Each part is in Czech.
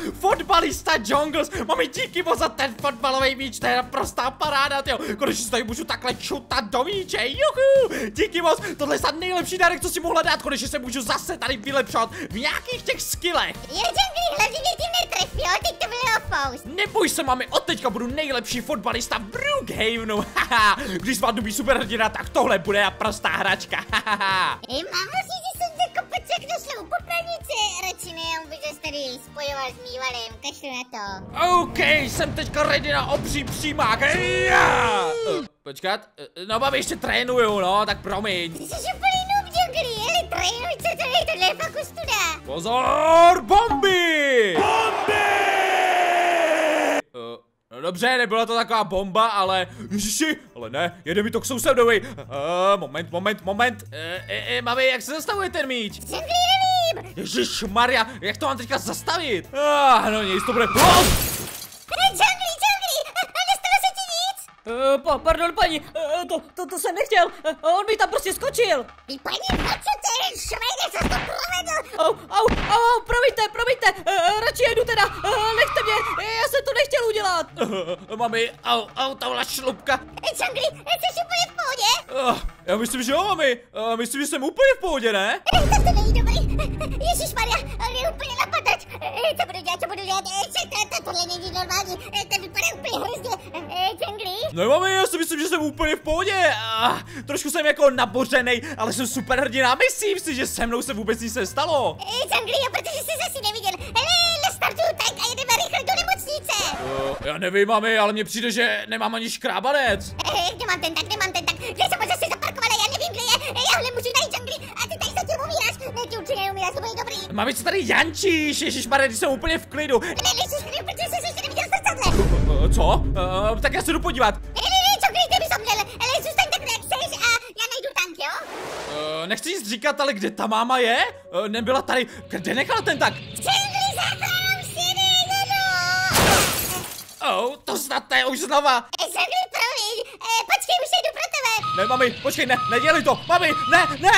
fotbalista Jungles. Mami, díky moc za ten fotbalový míč, to je naprostá paráda, tyjo. Konečně si tady můžu takhle čutat do míče, juhu. Díky moc, tohle je snad nejlepší dárek, co si mohla dát. Konečně se můžu zase tady vylepšovat v nějakých těch skillech. Jo, Jungly, hlavně mě tím netref, jo, teď to bylo fous. Neboj se, mami, od teďka budu nejlepší fotbalista v Brookhavenu, haha. Když zvládnu být superhrdina, tak tohle bude naprostá hračka, haha. Mám vlastně, že jsem se kopat všechno šlo u popelnice, radši ne, on by se tady spojoval s mývalem, kašlu na to. OK, jsem teďka ready na obří přímák, počkat, no mami, ještě trénuju, no, tak promiň. Ty jsi úplný noob, Jungly, ale trénuj, co to je, tohle je fakt ostuda. Pozor, bomby! Bomby! No dobře, nebyla to taková bomba, ale ježiši, ale ne, jede mi to k sousedovi. Moment. Mami, jak se zastavuje ten míč? Jungly, nevím. Ježišmarja, jak to mám teďka zastavit? No nic, to bude... Jungly, nestalo se ti nic? Pardon, paní, to jsem nechtěl, on mi tam prostě skočil. Vy paní, co to je, švejde, co jsi to provedl? Promiňte, radši jedu teda, nechte mě, já jsem to nechtěl udělat. Mami, tahle šlupka. Jungly, jsi úplně v pohodě? Já myslím, že jo, mami, myslím, že jsem úplně v pohodě, ne? To není dobrý, ježišmarja, on je úplně napadač. Co budu dělat, tohle není normální, to vypadá úplně hrozně, Jungly. No mami, já si myslím, že jsem úplně v pohodě. Trošku jsem jako nabořenej, ale jsem super hrdina. Myslím si, že se mnou se vůbec nic nestalo. Jungly, protože jsi zase neviděl. Hele, nastartuju tank a jedeme rychle do nemocnice. Já nevím, mami, ale mně přijde, že nemám ani škrábanec. Nemám ten tank. Kde jsem zase zaparkovala, já nevím, kde je. Já hle můžu najít, Jungly, a ty tady zatím umíráš. Ne, ty určitě neumíráš, to bude dobrý. Mami, co tady jančíš? Ježišmarja, když jsem úplně v klidu. Ne, nejsi v klidu, protože jsi ještě neviděl zrcadle. Co? Tak já se jdu podívat. Ne, Jungly, ty bys omdlel. Ale zůstaň tak, jak chceš a já najdu tank, jo? Nechci nic říkat, ale kde ta máma je? Nebyla tady. Kde nechala ten tank? Jungly, zákládám si, To snad ne, už znova. Jungly, promiň, počkej, už jdu pro tebe. Ne, mami, počkej, nedělej to. Mami, ne.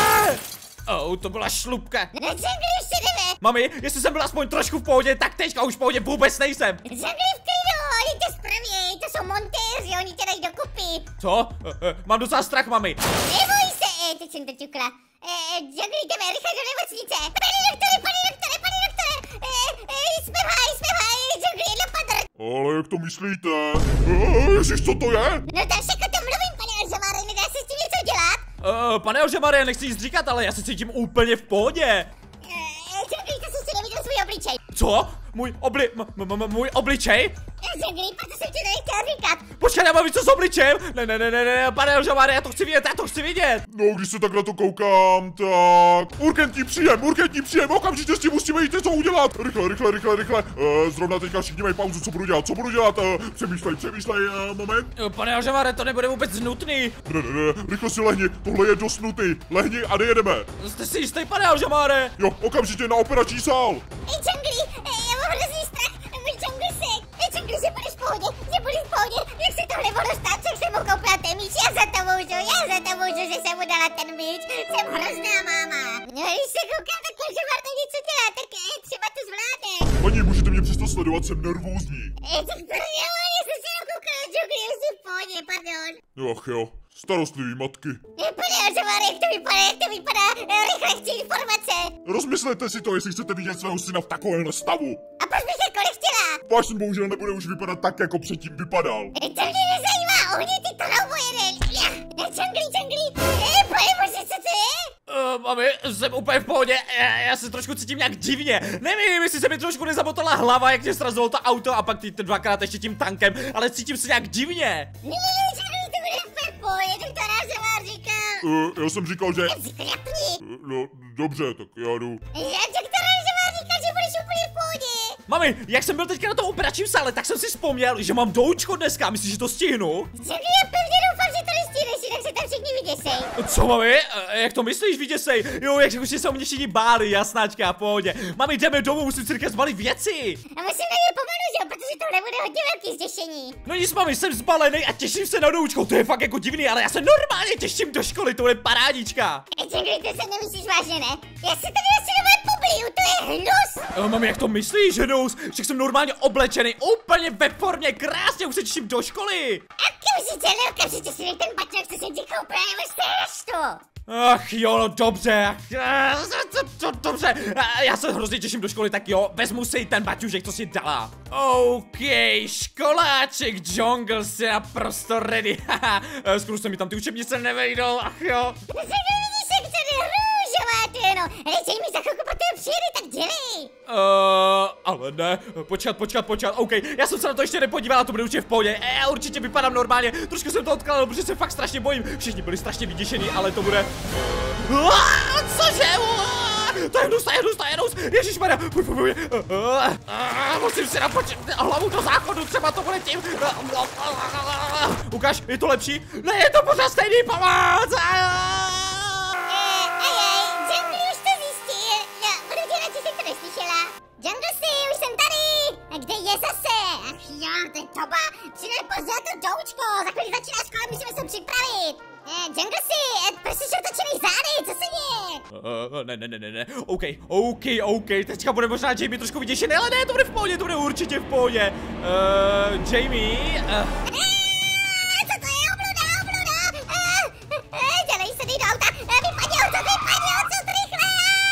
To byla šlupka. Jungly, už si jdeme. Mami, jestli jsem byl aspoň trošku v pohodě, tak teďka už v pohodě vůbec nejsem. Jungly, v klidu, oni tě spraví, to jsou montéři, oni tě dají dokupy. Co? Mám docela strach, mami. Neboj se, teď jsem to ťukla. Jungly, jdeme rychle do nemocnice. Pane doktore, jsme v háji, Jungly, je napadr. Ale jak to myslíte? Ježiš, co to je? No tam všechno to mluvím, pane Alžamáre, nedá se s tím něco dělat? Pane Alžamáre, nechci nic říkat, ale já se cítím úplně v pohodě. Jungly, to jsi si neviděl svůj obličej. Co? Můj obličej? Jungly, proto jsem ti to nechtěl říkat. Počkej, já mám víc s obličejem. Ne, pane Alžamáre, já to chci vidět. No, když se tak na to koukám, tak... Urgentní příjem, okamžitě s tím musíme jít něco udělat. Rychle. Zrovna teďka všichni mají pauzu, co budu dělat? Přemýšlej, moment. Pane Alžamáre, to nebude vůbec nutný. Ne, rychle si lehni, tohle je dost nutný. Lehni a nejedeme. Jste si jistý, pane Alžamáre? Jo, okamžitě na operační sál. Jungly, já mám hrozný strach, můj Jungly sek. Jungly, že budeš v pohodě, jak se tohle mohlo stát, že jsem mu koupila ten míč, já za to můžu, že jsem mu dala ten míč, jsem hrozná máma. No, když se koukám, tak že Marta něco dělá, tak třeba to zvládne. Paní, můžete mě přesto sledovat, jsem nervózní. Tak to jo, já jsem si nakoukala, Jungly, já jsem v pohodě, pardon. Jo, starostlivý matky. Pane Alžamáre, jak to vypadá, rychle chci informace. Rozmyslete si to, jestli chcete vidět svého syna v takovémhle stavu. A proč bych jako nechtěla? Váš syn bohužel nebude už vypadat tak, jako předtím vypadal. To mě nezajímá, ohni ty to loubo jeden. Jungly, pane bože, co to je? Mami, jsem úplně v pohodě, já se trošku cítím nějak divně. Nevím, jestli se mi trošku nezamotala hlava, jak mě srazilo to auto a pak ty dvakrát ještě tím tankem, ale cítím se nějak divně. Ne, Jungly, to bude úplně v pohodě, tak to Alžamár říkal. Já jsem říkal, že... Zkrapni. No, dobře, tak já jdu. Doktor Alžamár říkal, že budeš úplně v pohodě. Mami, jak jsem byl teďka na tom operačním sále, tak jsem si vzpomněl, že mám doučko dneska, myslíš, že to stihnu? Jungly, já pevně doufám, že to nestihneš, jinak se tam všichni vyděsej. Co, mami? Jak to myslíš, vyděsej? Jo, jak už se o mě všichni báli, jasnáčka, v pohodě. Mami, jdeme domů, musím si říkat zbalit věci. A musím na ně pomenu, že jo, protože tohle bude hodně velký zděšení. No nic, mami, jsem zbalený a těším se na doučko, to je fakt jako divný, ale já se normálně těším do školy, to je parádička. Jungly, to se nemyslíš vážně, ne? Já se tady asi doma Blue, to je hnus! Mami, jak to myslíš, hnus? Však jsem normálně oblečený, úplně ve formě, krásně, už se těším do školy. Okamžitě si dej ten baťoch, co jsem ti koupil, nebo seš to! Ach jo, no dobře, dobře, já se hrozně těším do školy, tak jo, vezmu si ten baťužek, co si dala. OK, školáček Jungle je naprosto ready, haha, skoro se mi tam ty učebnice nevejdou, ach jo. Hej, mi za chvilku potom přijeli, tak dělej! Ale ne, počkat, OK, já jsem se na to ještě nepodívala, to bude určitě v pohodě, já určitě vypadám normálně, trošku jsem to odkládal, protože se fakt strašně bojím, všichni byli strašně vyděšení, ale to bude... Cože? To je hnus, ježišmarja, musím si napočít hlavu do záchodu, třeba to bude tím. Ukaž, je to lepší? Ne, je to pořád stejný, pomoc! Kde je zase? Ach jo, to je toba. Přidej pozdělat to doučko. Za chvíli začíná škola, musíme se připravit. Jungle si, proč jsi otočený zády, co se děje? Ne. OK, teďka bude možná Jamie trošku vyděšený, ale ne, to bude v pohodě, to bude určitě v pohodě. Jamie, co to je, obluda? Dělej se, dej do auta, vypadni odsud, rychle!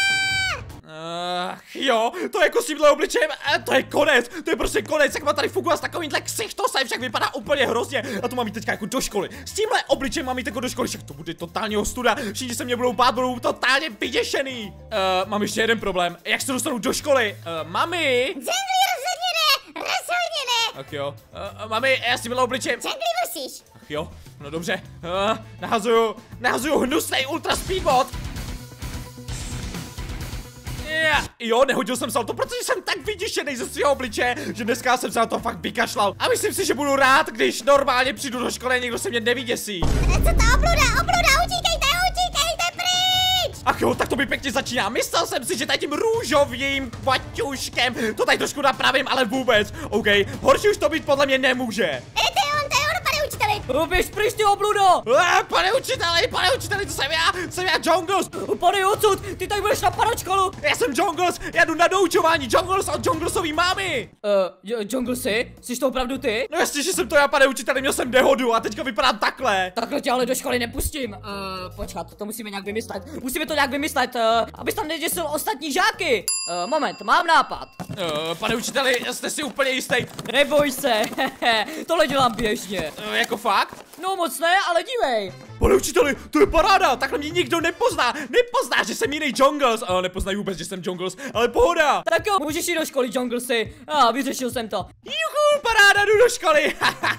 Jo, to jako s tímhle obličejem, to je konec, to je prostě konec, jak má tady fungovat s takovýmhle ksichtosem, však vypadá úplně hrozně a to mám jít teďka jako do školy, s tímhle obličejem mám jít jako do školy, však to bude totálně ostuda, všichni se mě budou bát, budou totálně vyděšený. Mám ještě jeden problém, jak se dostanu do školy, mami? Jungle, rozhodně ne. Tak jo, mami, já s tímhle obličejem. Jungle, musíš. Ach jo, no dobře, nahazuju hnusnej ultra speedbot. Jo, nehodil jsem se to, protože jsem tak vyděšený ze svého obličeje, že dneska jsem se na to fakt vykašlal. A myslím si, že budu rád, když normálně přijdu do školy a někdo se mě nevyděsí. Co to, obluda, utíkejte pryč! Ach jo, tak to by pěkně začíná. Myslel jsem si, že tady tím růžovým baťuškem to tady trošku napravím, ale vůbec. OK, horší už to být podle mě nemůže. To je on, pane učiteli. Běž pryč, ty obludo! Pane učiteli, to jsem já, Jungles. Pane odsud, ty tady budeš napadat školu. Já jsem Jungles, já jdu na doučování, Jungles od Junglesový mámy. Jungle jsi to opravdu ty? No jasně, že jsem to já, pane učiteli, měl jsem nehodu a teďka vypadám takhle. Takhle tě ale do školy nepustím. Počkat, to musíme nějak vymyslet. Abys tam neděsil ostatní žáky. Moment, mám nápad. Pane učiteli, jste si úplně jistý? Neboj se, tohle dělám běžně. Jako fakt? No moc ne, ale dívej. Pane učiteli, to je paráda, takhle mě nikdo nepozná, že jsem jiný Jungles, nepoznají vůbec, že jsem Jungles, ale pohoda. Tak jo, můžeš jít do školy, Junglesy, vyřešil jsem to. Juhu, paráda, jdu do školy,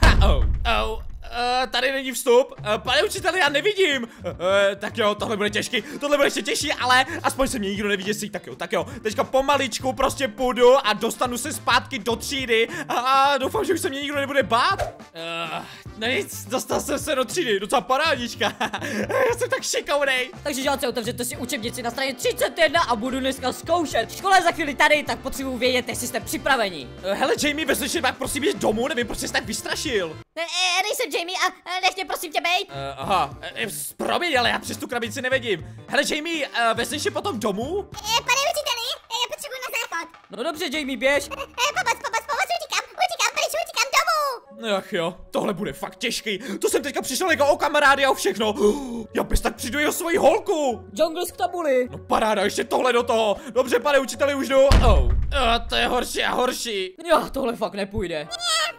tady není vstup, pane učiteli, já nevidím. Tak jo, tohle bude těžký, tohle bude ještě těžší, ale aspoň se mě nikdo nevyděsí, tak jo, teďka pomaličku prostě půjdu a dostanu se zpátky do třídy a doufám, že už se mě nikdo nebude bát. No nic, dostal jsem se do třídy, docela parádička, já jsem tak šikovnej. Takže žáci, otevřete si učebnici na straně 31 a budu dneska zkoušet. Škola je za chvíli tady, tak potřebuji vědět, jestli jste připraveni. Hele Jamie, vezli si pak prosím jít domů, nevím, proč jsi tak vystrašil. Nejsem Jamie a nech mě prosím tě bejt. Promiň, ale já přes tu krabici nevidím. Hele Jamie, vezli si potom domů? Pane učiteli, já potřebuji na záchod. No dobře, Jamie, běž. Pomoc, utíkám domů. Ach jo, tohle bude fakt těžký. To jsem teďka přišel jako o kamarády a o všechno. Já bez tak přijdu i o svoji holku. Jungles k tabuli. No paráda, ještě tohle do toho. Dobře, pane učiteli, už jdu. To je horší a horší. Jo, tohle fakt nepůjde.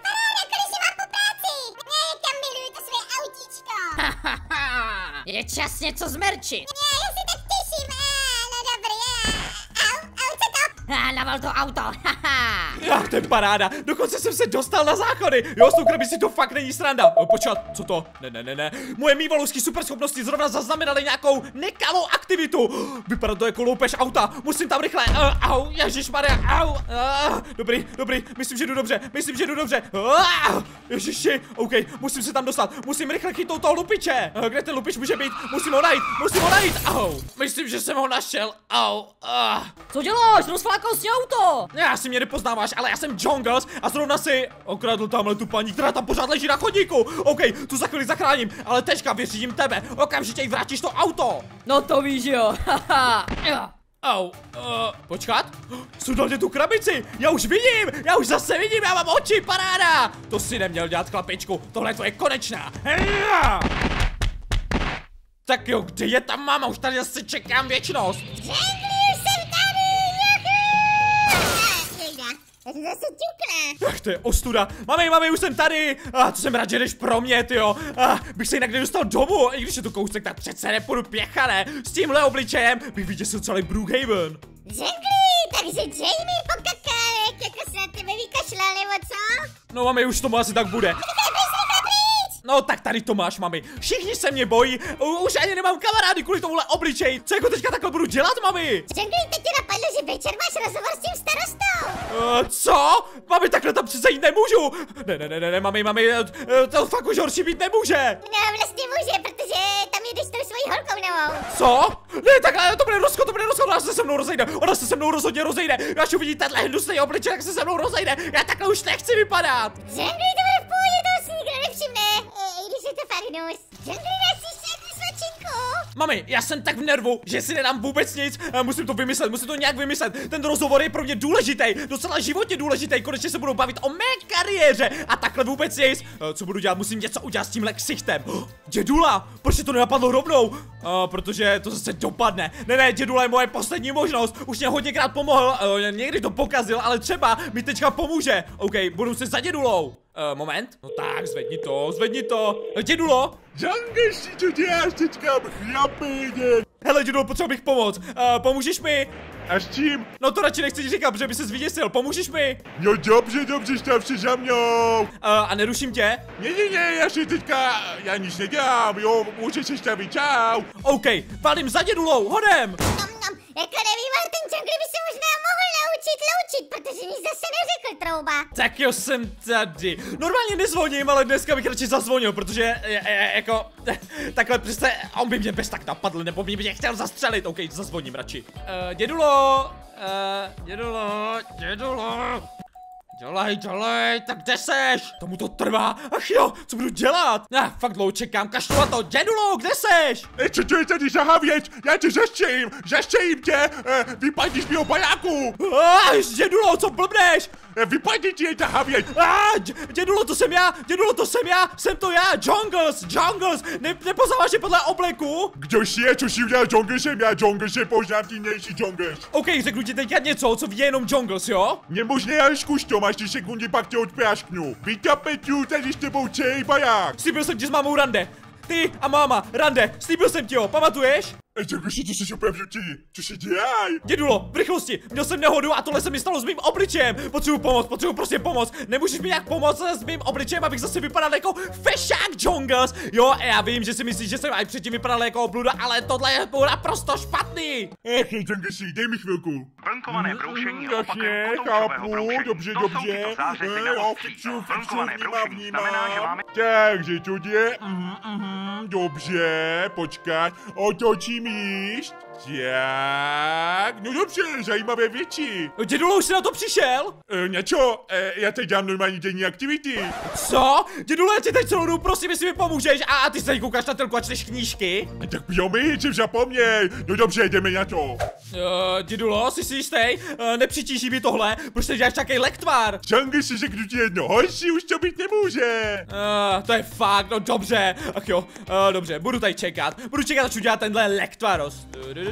Je čas něco zmerčit. Já si tak těším, no dobrý, co to? Naval to auto, Ach, to je paráda, dokonce jsem se dostal na záchody. Jo, s tou krabicí to fakt není sranda. Počkat, co to? Ne. Moje mývalovské superschopnosti zrovna zaznamenaly nějakou nekalou aktivitu. Vypadá to jako loupež auta, musím tam rychle. Au, ježišmarja, au. Dobrý, myslím, že jdu dobře. Ježiši, OK, musím se tam dostat, musím rychle chytnout toho lupiče. Kde ten lupič může být? Musím ho najít. Au, myslím, že jsem ho našel. Au. Co děláš? Rozflákal jsi auto. Já si mě nepoznáváš, ale já jsem Jungles a zrovna si okradl tamhle tu paní, která tam pořád leží na chodníku. OK, tu za chvíli zachráním, ale teďka vyřídím tebe. Okamžitě jí vrátíš to auto. No to víš, jo. Počkat. Sundal mě tu krabici. Já už vidím. Já už zase vidím. Já mám oči. Paráda. To si neměl dělat, chlapičku. Tohle to je konečná. Tak jo, kde je ta máma? Už tady zase čekám věčnost. Zase ťukne. Ach, to je ostuda. Mami, už jsem tady. To jsem rád, že jdeš pro mě, tyjo. Bych se jinak nedostal domů. I když je to kousek, tak přece nepůjdu pěcha, ne? S tímhle obličejem bych vyděsil celý Brookhaven. Řekli, takže Jamie pokakálek, jako se na tebe vykašlal, nebo co? No mami, už tomu asi tak bude. No tak tady to máš, mami. Všichni se mě bojí. Už ani nemám kamarády kvůli tomuhle obličeji. Co jako teďka takhle budu dělat, mami? Řekli, teď ti napadlo, že večer máš rozhovor s tím starostou. Co? Mami, takhle tam přece jít nemůžu. Ne, mami, to fakt už horší být nemůže. No, vlastně může, protože tam jedeš s tou svojí holkou novou. Co? Ne, takhle, to bude rozchod, ona se se mnou rozejde, rozejde. Až uvidí tenhle hnusný obličej, tak se se mnou rozejde. Já takhle už nechci vypadat. Řekli, to bude v pohodě, toho si nikdo nevšimne. I když je to farinus. Řekli, nesíš jak svačinku. Mami, já jsem tak v nervu, že si nedám vůbec nic. Musím to nějak vymyslet. Ten rozhovor je pro mě důležitý, docela životně důležitý. Konečně se budou bavit o mé kariéře a takhle vůbec nic. Co budu dělat? Musím něco udělat s tímhle ksichtem. Dědula, proč to nenapadlo rovnou? Protože to zase dopadne. Ne, dědula je moje poslední možnost. Už mě hodněkrát pomohl, někdy to pokazil, ale třeba mi teďka pomůže. OK, budu se za dědulou. Moment. No tak, zvedni to. Dědulo? Jungle, co děláš teďka, chlapi? Hele, dědulo, potřebuji bych pomoct. Pomůžeš mi? A s čím? No to radši nechci říkat, protože by ses vyděsil. Pomůžeš mi? No dobře, stav se za mnou. A neruším tě? Ne, já nic nedělám, jo, můžeš se stavit, čau. OK, valím za dědulou, hodem. Jako nevím, ale ten Jungle by se možná mohl naučit loučit, protože nic zase neřekl trouba. Tak jo, jsem tady. Normálně nezvoním, ale dneska bych radši zazvonil, protože jako takhle přece on by mě bez tak napadl, nebo by mě chtěl zastřelit. OK, zazvoním radši. Dědulo, Dělej, tak kde seš? Tomu to trvá, ach jo, co budu dělat? Fakt dlouho čekám, kašlu na to, dědulo, kde seš? Co to je tady za havěť? Já tě zastřelím tě, vypadni z mého bajáku. Dědulo, co blbneš? Vypadni ti, je ta havěť. Dědulo, to jsem já, jsem to já, Jungles, nepoznáváš je podle obleku? Kdo jsi je, co jsi udělal Junglesem? Já Junglese poznám, ty nejsi Jungles. OK, řeknu ti teďka něco, co ví jenom Jungles, jo? Nemožné, ale zkus to, máš 3 sekundy, pak tě odprásknu. Víta Peťu, tady s tebou celý baják. Slíbil jsem ti s mámou rande. Ty a máma, rande, slíbil jsem ti ho, pamatuješ? Junglesi, co jsi opravdu ty? Co se dělaj? Dědulo, v rychlosti, měl jsem nehodu a tohle se mi stalo s mým obličejem. Potřebuji prostě pomoct. Nemůžeš mi nějak pomoct s mým obličejem, abych zase vypadal jako fešák, Jungles. Jo, já vím, že si myslíš, že jsem i předtím vypadal jako obluda, ale tohle je naprosto špatný. Junglesi, dej mi chvilku. Vlnkované broušení Jasně, chápu, dobře. Vnímám. Takže tudě, dobře, počkat, otočím jíst. Tak, no dobře, zajímavé věci. Dědulo, už jsi na to přišel? Něco, já teď dělám normální denní aktivity. Co? Dědulo, já ti teď celou dobu prosím, jestli mi pomůžeš a ty se tady koukáš na telku a čteš knížky? Tak promiň, jsem zapomněl. No dobře, jdeme na to. Dědulo, jsi si jistý? Nepřitíží mi tohle, proč teď děláš takový lektvar? Jungle si řeknu ti jedno, horší už to být nemůže. To je fakt, no dobře. Ach jo, dobře, budu tady čekat. Až udělat tenhle lektvaros.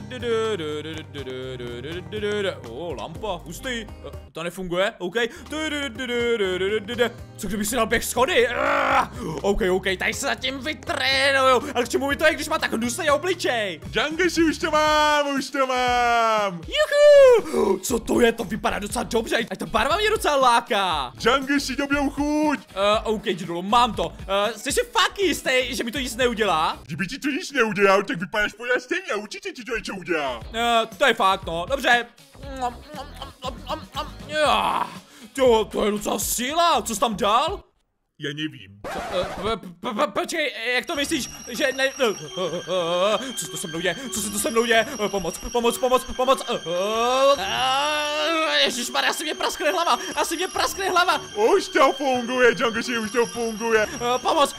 Lampa, hustý. To nefunguje, OK. Co kdybych si dal běh schody? OK, tady se zatím vytrénuju. Ale k čemu mi to je, když má tak hnusný obličej? Jungle si už to mám. Juhu! Co to je? To vypadá docela dobře. A ta barva mě docela láká. Jungle si dobrou chuť. OK, dědulo, mám to. Jsi si fakt jistý, že mi to nic neudělá? Kdyby ti to nic neudělal, tak vypadáš pořád stejně a určitě ti to něco udělá. To je fakt, no. Dobře. To je docela síla. Co jsi tam dal? Já nevím. Počkej, jak to myslíš, že ne... Co to se mnou děje? Co se to se mnou děje? Pomoc. Ježišmarja, asi mě praskne hlava. Už to funguje, Jungle, už to funguje. Pomoc.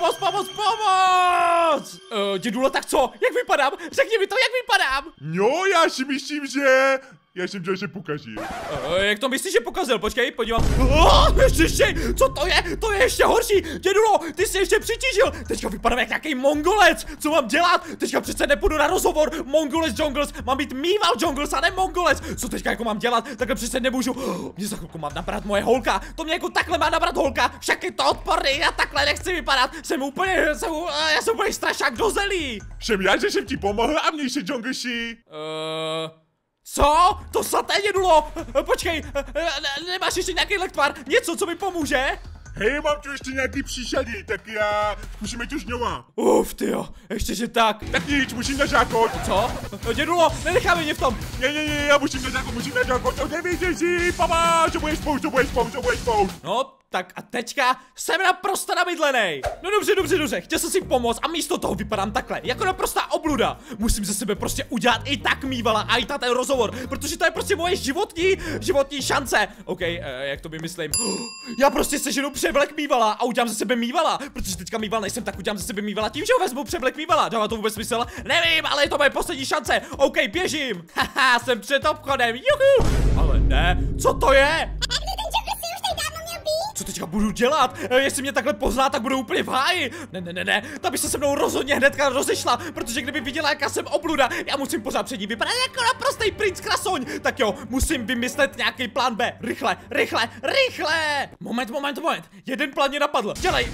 Dědulo, tak co? Jak vypadám? Řekni mi to, jak vypadám? No, já si myslím, že se pokazil. Jak to myslíš, že pokazil? Počkej, podívám. Ještě, co to je? To je ještě horší. Dědulo, ty jsi ještě přitížil. Teďka vypadám jak nějaký mongolec. Co mám dělat? Teďka přece nepůjdu na rozhovor. Mongolec Jungles. Mám být mýval Jungles a ne mongolec. Co teďka jako mám dělat? Takhle přece nemůžu. Mě za chvilku má nabrat moje holka. To mě jako takhle má nabrat holka. Však je to odporný. Já takhle nechci vypadat. Já jsem úplně strašák do zelí. Jsem já, že jsem ti pomohl a měj se, Junglesi. Co? To saté, dědulo! Počkej, nemáš ještě nějaký lektvar? Něco, co mi pomůže? Hej, mám tu ještě nějaký příšady, tak já zkusíme to znova. Tyjo, ještě že tak. Tak nic, musím na zákon. Co? Dědulo, nenecháme mě v tom. Ne, já musím na zákon, to nevíte si, papa, to budeš poušť. No, tak a teďka jsem naprosto namydlenej. No dobře, chtěl jsem si pomoct a místo toho vypadám takhle, jako naprostá obluda. Musím ze sebe prostě udělat i tak mývala a i ten rozhovor, protože to je prostě moje životní šance. OK, jak to vymyslím? Já prostě seženu převlek mývala a udělám ze sebe mývala, protože teďka mýval nejsem, tak udělám ze sebe mývala tím, že ho vezmu převlek mývala. Dává to vůbec smysl? Nevím, ale je to moje poslední šance. OK, běžím. Haha, jsem před obchodem. Juhu. Ale ne, co to je? Co teďka budu dělat? Jestli mě takhle pozná, tak budu úplně v háji. Ne, ta by se mnou rozhodně hnedka rozešla, protože kdyby viděla, jaká jsem obluda, já musím pořád před ní vypadat jako naprostej princ krasoň. Tak jo, musím vymyslet nějaký plán B. Rychle. Moment. Jeden plán mě napadl. Dělej.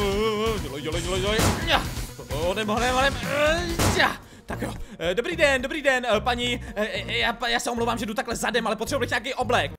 Honem. Tak jo, dobrý den, paní, já se omlouvám, že jdu takhle zadem, ale potřebuji nějaký oblek.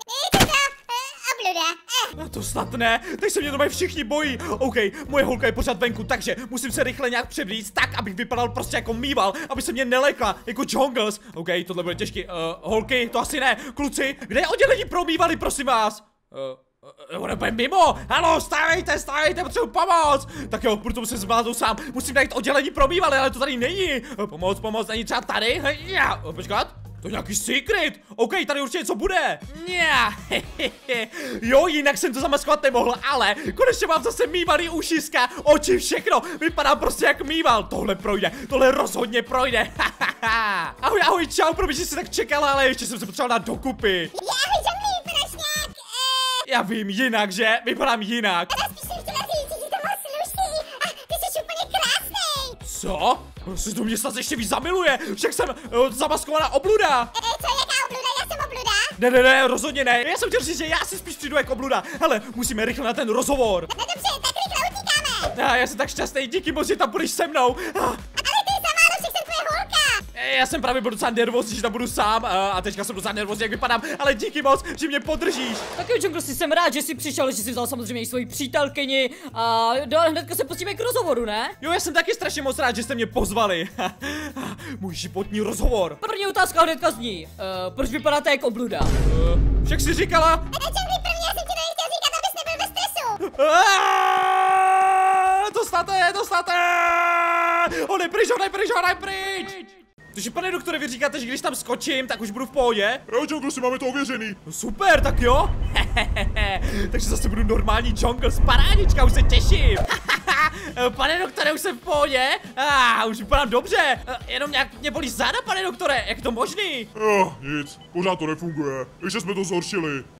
To snad ne, teď se mě doma všichni bojí. OK, moje holka je pořád venku, takže musím se rychle nějak převlíct tak, abych vypadal prostě jako mýval, aby se mě nelekla, jako Jungles. OK, tohle bude těžký. Holky, to asi ne. Kluci, kde je oddělení pro mývaly, prosím vás? Ono bude mimo! Halo, stávejte, potřebuji pomoc! Tak jo, budu to muset zvládnout sám. Musím najít oddělení pro mývaly, ale to tady není. Pomoc, není třeba tady? Počkat. To je nějaký secret. OK, tady určitě něco bude. Jo, jinak jsem to zamaskovat nemohl, ale konečně mám zase mývalý ušiska, oči, všechno. Vypadá prostě jak mýval. Tohle projde, tohle rozhodně projde. Ahoj, čau, promiň, že jsi tak čekala, ale ještě jsem se potřeboval dát dokupy. Já vím, jinak, že? Vypadám jinak. Co? Se do mě snad ještě víc zamiluje, však jsem zamaskovaná obluda. Co, jaká obluda? Já jsem obluda? Ne, rozhodně ne. Já jsem chtěl říct, že já si spíš přijdu jako obluda. Hele, musíme rychle na ten rozhovor. No dobře, tak rychle utíkáme. Já jsem tak šťastný, díky moc, že tam budeš se mnou. Ale ty sama, však jsem tvoje holka. Já jsem právě byl docela nervózní, že tam budu sám a teďka jsem docela nervózní, jak vypadám, ale díky moc, že mě podržíš. Tak jo, Jungle, jsem rád, že jsi přišel, že jsi vzal samozřejmě i svoji přítelkyni a hnedka se pustíme k rozhovoru, ne? Jo, já jsem taky strašně moc rád, že jste mě pozvali. Můj životní rozhovor. První otázka hnedka zní, proč vypadáte jako obluda? Však jsi říkala? Jungle, první, já jsem ti to nechtěl říkat, abys nebyl ve stresu. To snad. Honej pryč. Takže pane doktore, vy říkáte, že když tam skočím, tak už budu v pohodě? Jo, Jungle, si máme to ověřený. Super, tak jo. Takže zase budu normální Jungle, parádička, už se těším. Pane doktore, už jsem v pohodě. Už vypadám dobře. Jenom nějak mě bolí záda, pane doktore, jak je to možný? Nic, pořád to nefunguje, ještě jsme to zhoršili.